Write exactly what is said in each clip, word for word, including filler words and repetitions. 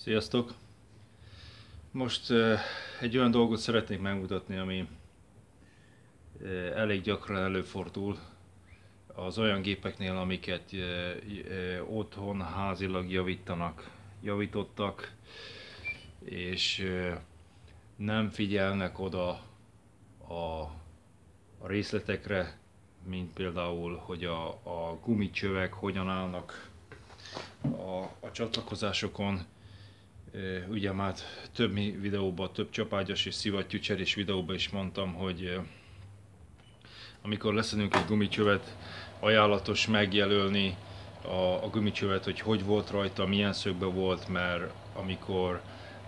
Sziasztok! Most uh, egy olyan dolgot szeretnék megmutatni, ami uh, elég gyakran előfordul az olyan gépeknél, amiket uh, uh, otthon házilag javítanak, javítottak, és uh, nem figyelnek oda a, a részletekre, mint például, hogy a, a gumicsövek hogyan állnak a, a csatlakozásokon. Ugye már több videóban, több csapágyas és szivattyúcserés videóban is mondtam, hogy amikor leszedünk egy gumicsövet, ajánlatos megjelölni a, a gumicsövet, hogy hogy volt rajta, milyen szögben volt, mert amikor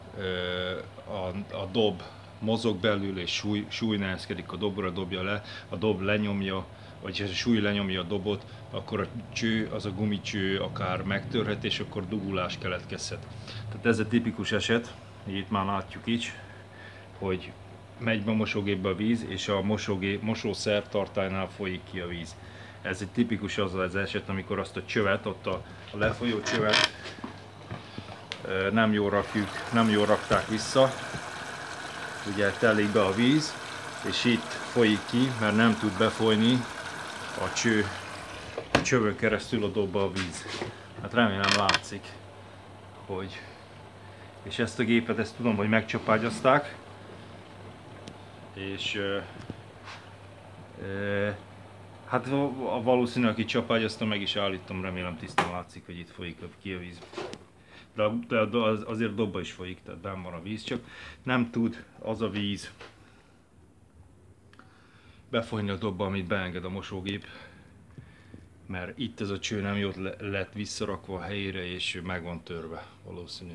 a, a dob mozog belül és súly, súly nehezkedik, a dobra dobja le, a dob lenyomja, vagy a súly lenyomja a dobot, akkor a cső, az a gumicső akár megtörhet, és akkor dugulás keletkezhet. Tehát ez a tipikus eset, itt már látjuk is, hogy megy be a mosógépbe a víz, és a mosógép, mosószertartálynál folyik ki a víz. Ez egy tipikus az az eset, amikor azt a csövet, ott a, a lefolyó csövet nem jól rakjuk, nem jól rakták vissza. Ugye telik be a víz, és itt folyik ki, mert nem tud befolyni a cső, a csövön keresztül a dobba a víz. Hát remélem látszik, hogy... És ezt a gépet, ezt tudom, hogy megcsapágyazták, és e, e, hát a valószínű, aki csapágyazta, meg is állítom, remélem tisztán látszik, hogy itt folyik ki a víz. De, de azért dobba is folyik, tehát benn van a víz, csak nem tud az a víz befolyni a dobba, amit beenged a mosógép, mert itt ez a cső nem jött lett visszarakva a helyére, és meg van törve valószínű.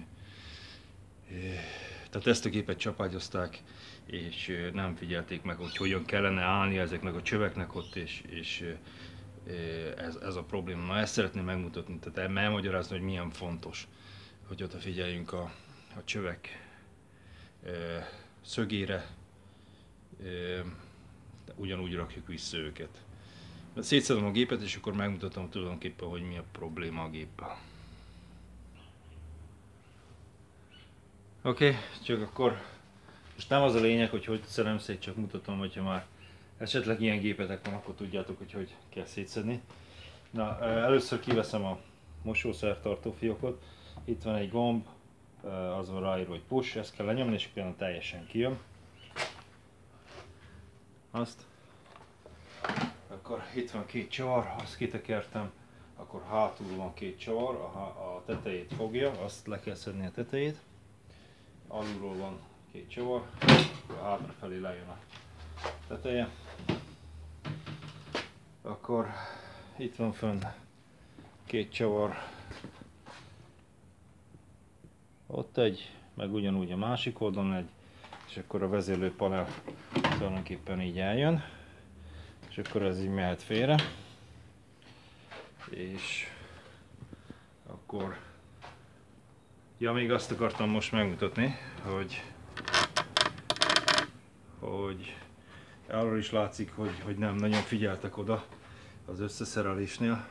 Tehát ezt a gépet csapágyazták, és nem figyelték meg, hogy hogyan kellene állni ezeknek a csöveknek ott, és, és ez, ez a probléma. Na, ezt szeretném megmutatni, tehát elmagyarázni, hogy milyen fontos, hogy odafigyeljünk a, a csövek e, szögére, e, ugyanúgy rakjuk vissza őket. Szétszedem a gépet, és akkor megmutatom tulajdonképpen, hogy mi a probléma a géppel. Oké, okay, csak akkor most nem az a lényeg, hogy hogy szedem szét, csak mutatom, hogyha már esetleg ilyen gépetek van, akkor tudjátok, hogy hogy kell szétszedni. Na, először kiveszem a mosószertartó fiókot. Itt van egy gomb, az van ráírva, hogy push, ezt kell lenyomni, és utána teljesen kijön. Azt. Akkor itt van két csavar, azt kitekertem, akkor hátul van két csavar, a, a tetejét fogja, azt le kell szedni a tetejét. Alulról van két csavar, akkor hátrafelé lejön a teteje. Akkor itt van fönn két csavar, ott egy, meg ugyanúgy a másik oldalon egy, és akkor a vezérlőpanel tulajdonképpen így eljön, és akkor ez így mehet félre, és akkor, ja, még azt akartam most megmutatni, hogy, hogy arról is látszik, hogy, hogy nem nagyon figyeltek oda az összeszerelésnél,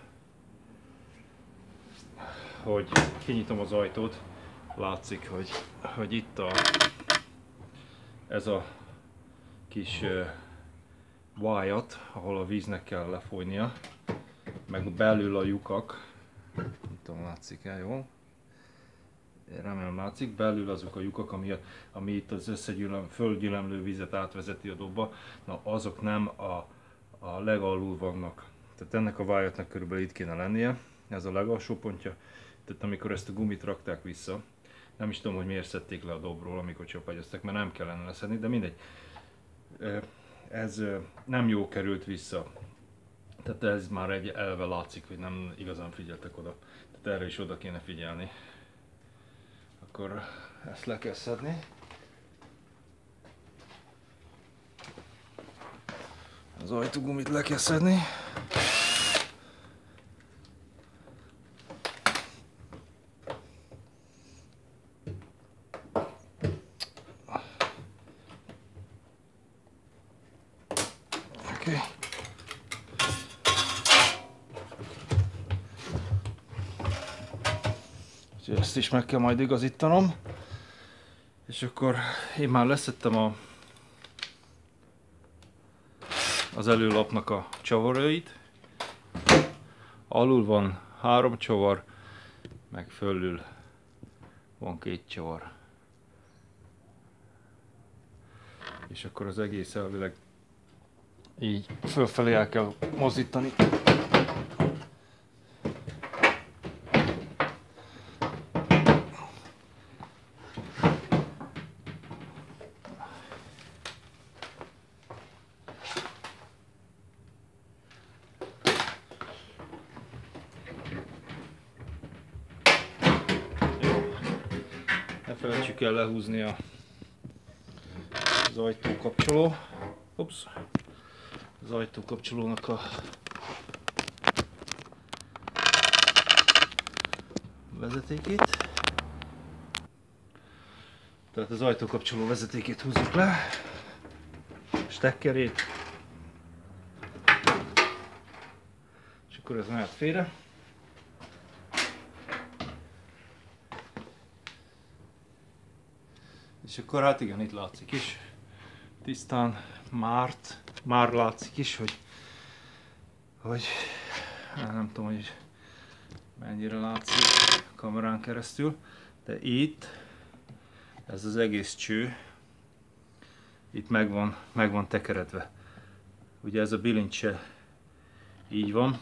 hogy kinyitom az ajtót, látszik, hogy, hogy itt a, ez a kis uh, vájat, ahol a víznek kell lefolynia, meg belül a lyukak, nem tudom, látszik el jól, remélem látszik, belül azok a lyukak, ami, ami itt az összegyűlöm, földgyülemlő vizet átvezeti a dobba, na azok nem a, a legalul vannak. Tehát ennek a vájatnak körülbelül itt kéne lennie, ez a legalsó pontja, tehát amikor ezt a gumit rakták vissza, nem is tudom, hogy miért szedték le a dobról, amikor csapágyazták, mert nem kellene leszedni, de mindegy. Ez nem jó került vissza. Tehát ez már egy elve látszik, hogy nem igazán figyeltek oda. Tehát erre is oda kéne figyelni. Akkor ezt le kell szedni. Az ajtógumit le kell szedni. Okay. Úgyhogy ezt is meg kell majd igazítanom. És akkor én már leszettem a, az előlapnak a csavarrait. Alul van három csavar, meg fölül van két csavar. És akkor az egész elvileg így fölfelé el kell mozdítani. Ne felejtsük el lehúzni a, az ajtókapcsoló. Ups. Az ajtókapcsolónak a vezetékét. Tehát az ajtókapcsoló vezetékét húzzuk le, stekkerét, és akkor ez mehet félre. És akkor hát igen, itt látszik is, tisztán már, már látszik is, hogy, hogy nem tudom, hogy mennyire látszik a kamerán keresztül, de itt ez az egész cső itt meg van, meg van tekeredve. Ugye ez a bilincse így van,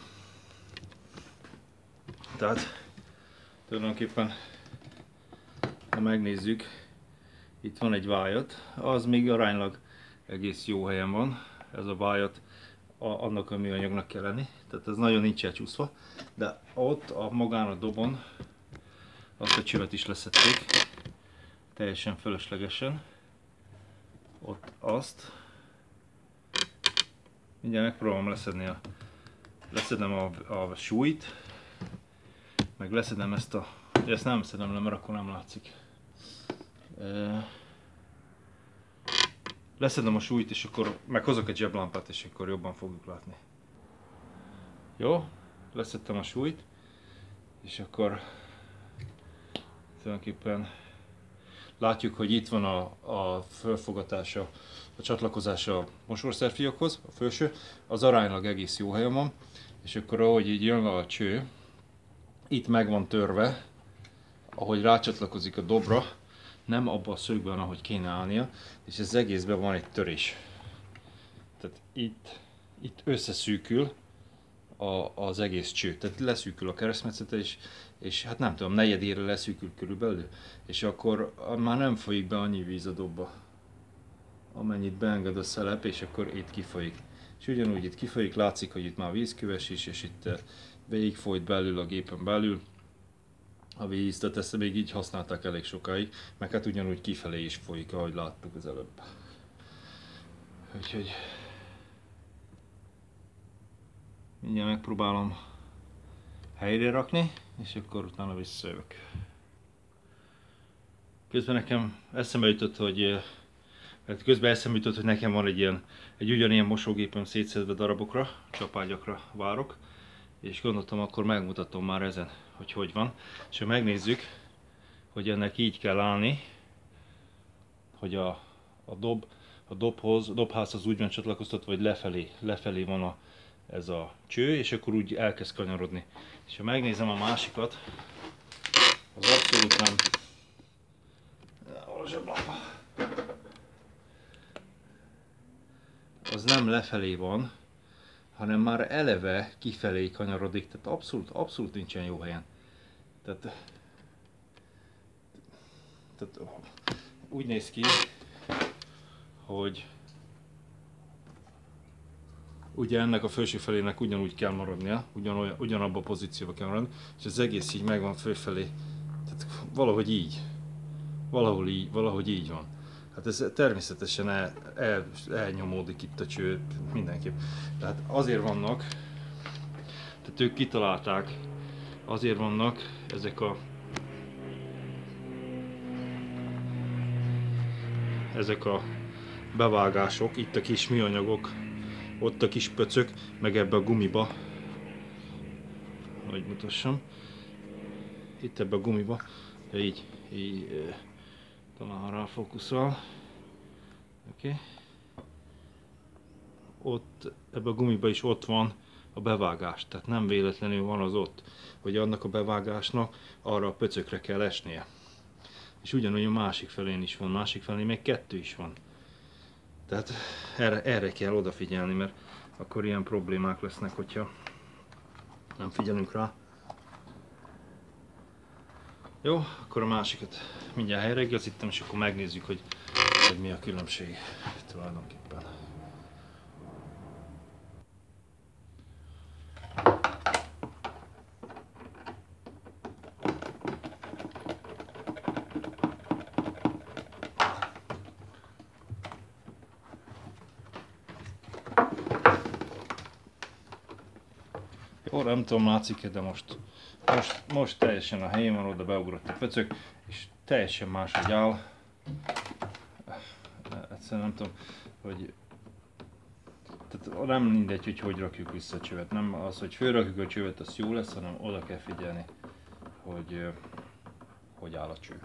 tehát tulajdonképpen ha megnézzük, itt van egy vájat, az még aránylag egész jó helyen van, ez a vájat annak a műanyagnak kell lenni, tehát ez nagyon nincs elcsúszva, de ott a magán a dobon azt a csövet is leszették, teljesen fölöslegesen, ott azt, mindjárt megpróbálom leszedni a, leszedem a, a súlyt, meg leszedem ezt a, ezt nem szedem le, mert akkor nem látszik. Leszedem a súlyt, és akkor meghozok egy zseblámpát, és akkor jobban fogjuk látni. Jó, leszedtem a súlyt, és akkor tulajdonképpen látjuk, hogy itt van a, a fölfogatása, a csatlakozása a mosószerfiakhoz, a felső, az aránylag egész jó helyen van, és akkor ahogy így jön le a cső, itt meg van törve, ahogy rácsatlakozik a dobra, nem abban a szögben, ahogy kéne állnia, és az egészben van egy törés. Tehát itt, itt összeszűkül a, az egész cső, tehát leszűkül a keresztmetszete, és, és hát nem tudom, negyedére leszűkül körülbelül, és akkor már nem folyik be annyi víz a dobba, amennyit beenged a szelep, és akkor itt kifolyik. És ugyanúgy itt kifolyik, látszik, hogy itt már vízköves is, és itt végig folyt belül a gépen belül a víz, tehát ezt még így használták elég sokáig, meg hát ugyanúgy kifelé is folyik, ahogy láttuk az előbb. Úgyhogy mindjárt megpróbálom helyre rakni, és akkor utána visszajövök. Közben nekem eszembe jutott, hogy mert közben eszembe jutott, hogy nekem van egy ilyen, egy ugyanilyen mosógépem szétszedve darabokra, csapágyakra várok, és gondoltam, akkor megmutatom már ezen, hogy hogy van. És ha megnézzük, hogy ennek így kell állni, hogy a, a, dob, a dobhoz, a dobházhoz úgy van csatlakoztatva, hogy lefelé, lefelé van a, ez a cső, és akkor úgy elkezd kanyarodni. És ha megnézem a másikat, az abszolút nem... Az nem lefelé van, hanem már eleve kifelé kanyarodik, tehát abszolút, abszolút nincsen jó helyen. Tehát, tehát úgy néz ki, hogy ugye ennek a felső felének ugyanúgy kell maradnia, ugyanolyan, ugyanabba a pozícióba kell maradni, és az egész így megvan fölfelé, tehát valahogy így, valahol így, valahogy így van. Hát ez természetesen el, el, elnyomódik itt a cső mindenképp. Tehát azért vannak, tehát ők kitalálták, azért vannak ezek a ezek a bevágások, itt a kis műanyagok, ott a kis pöcök, meg ebbe a gumiba, hogy mutassam. itt ebbe a gumiba, így, így talán ha ráfókuszál, oké. Okay. Ott ebbe a gumiba is ott van a bevágás, tehát nem véletlenül van az ott, hogy annak a bevágásnak arra a pöcökre kell esnie. És ugyanúgy a másik felén is van, másik felén még kettő is van. Tehát erre, erre kell odafigyelni, mert akkor ilyen problémák lesznek, hogyha nem figyelünk rá. Jó, akkor a másikat mindjárt helyre igazítom, és akkor megnézzük, hogy, hogy mi a különbség tulajdonképpen. Jó, nem tudom, látszik, de most, most, most teljesen a helyén van, oda beugrott a pöcök, és teljesen máshogy áll. Egyszerűen nem tudom, hogy... Tehát nem mindegy, hogy hogy rakjuk vissza a csövet. Nem az, hogy fölrakjuk a csövet, az jó lesz, hanem oda kell figyelni, hogy hogy áll a cső.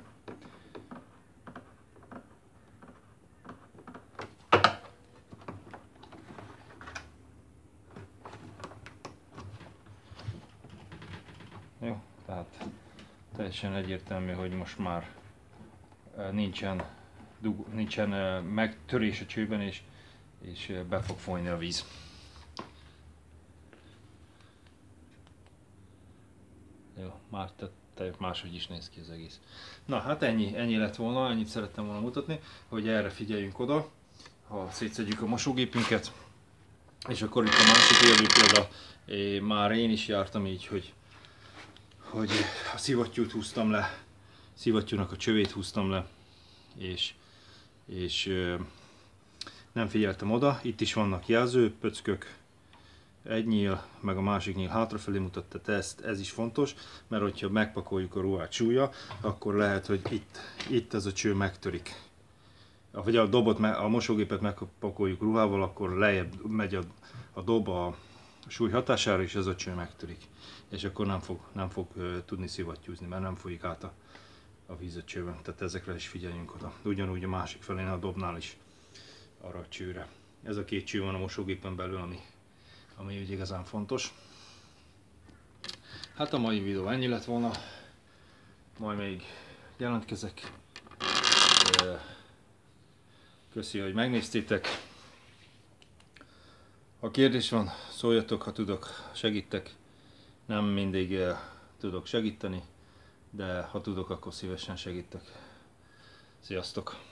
Jó, tehát teljesen egyértelmű, hogy most már nincsen, nincsen megtörés a csőben, és, és be fog folyni a víz. Jó, már te máshogy is néz ki az egész. Na hát ennyi, ennyi lett volna, ennyit szerettem volna mutatni, hogy erre figyeljünk oda, ha szétszedjük a mosógépünket. És akkor itt a másik élő példa, már én is jártam így, hogy hogy a szivattyút húztam le, szivattyúnak a csövét húztam le, és, és ö, nem figyeltem oda. Itt is vannak jelzőpöckök, egy nyíl, meg a másik nyíl hátrafelé mutat, tehát ezt, ez is fontos, mert hogyha megpakoljuk a ruhát súlya, akkor lehet, hogy itt, itt ez a cső megtörik. Vagy a dobot, a mosógépet megpakoljuk ruhával, akkor lejjebb megy a, a dob a súly hatására, és ez a cső megtörik. És akkor nem fog, nem fog uh, tudni szivattyúzni, mert nem folyik át a, a víz a csőben. Tehát ezekre is figyeljünk oda. Ugyanúgy a másik felén, a dobnál is arra a csőre. Ez a két cső van a mosógépen belül, ami, ami úgy igazán fontos. Hát a mai videó ennyi lett volna. Majd még jelentkezek. Köszi, hogy megnéztétek. Ha kérdés van, szóljatok, ha tudok, segítek. Nem mindig uh, tudok segíteni, de ha tudok, akkor szívesen segítek. Sziasztok!